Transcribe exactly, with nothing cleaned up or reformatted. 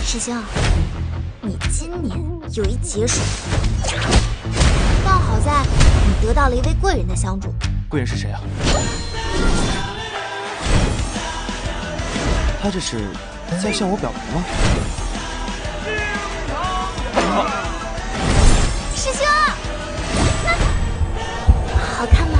师兄，你今年有一劫水，但好在你得到了一位贵人的相助。 贵人是谁啊？他这是在向我表白吗？ 师兄，那好看吗？